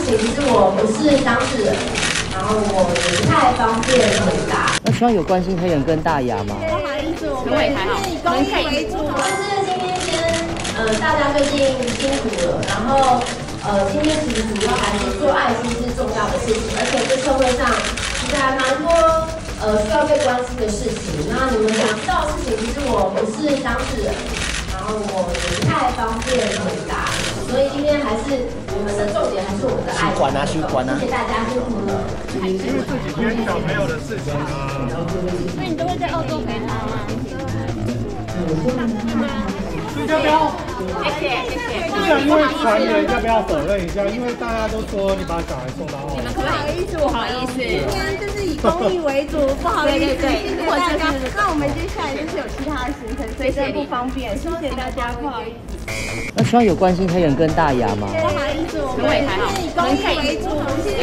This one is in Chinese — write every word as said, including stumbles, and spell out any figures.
情其实我不是当事人，然后我也不太方便回答。 那希望有关心黑人跟大牙吗？ 不好意思，我们也是以公益为主。 就是今天先，呃，大家最近辛苦了，然后呃，今天其实主要还是做爱心是重要的事情，而且这社会上其实还蛮多呃需要被关心的事情。那你们想知道的事情，其实我不是当事人，然后我也不太方便回答。所以今天还是我们的重点还是我们的爱。 管啊，修管啊。 谢谢大家辛苦了。 因为这几天小朋友的事情啊。 所以你都会在澳洲陪他吗？ 所以要不要？ 谢谢谢谢。 不然因为传人要不要否认一下？因为大家都说你把小孩送到澳洲。 不好意思，不好意思，今天就是以公益为主，不好意思，谢谢大家。那我们接下来就是有其他的行程，所以真不方便，谢谢大家，不好意思。 那希望有关心黑人跟大牙吗？ 不好意思，我们也是以公益为主，谢谢。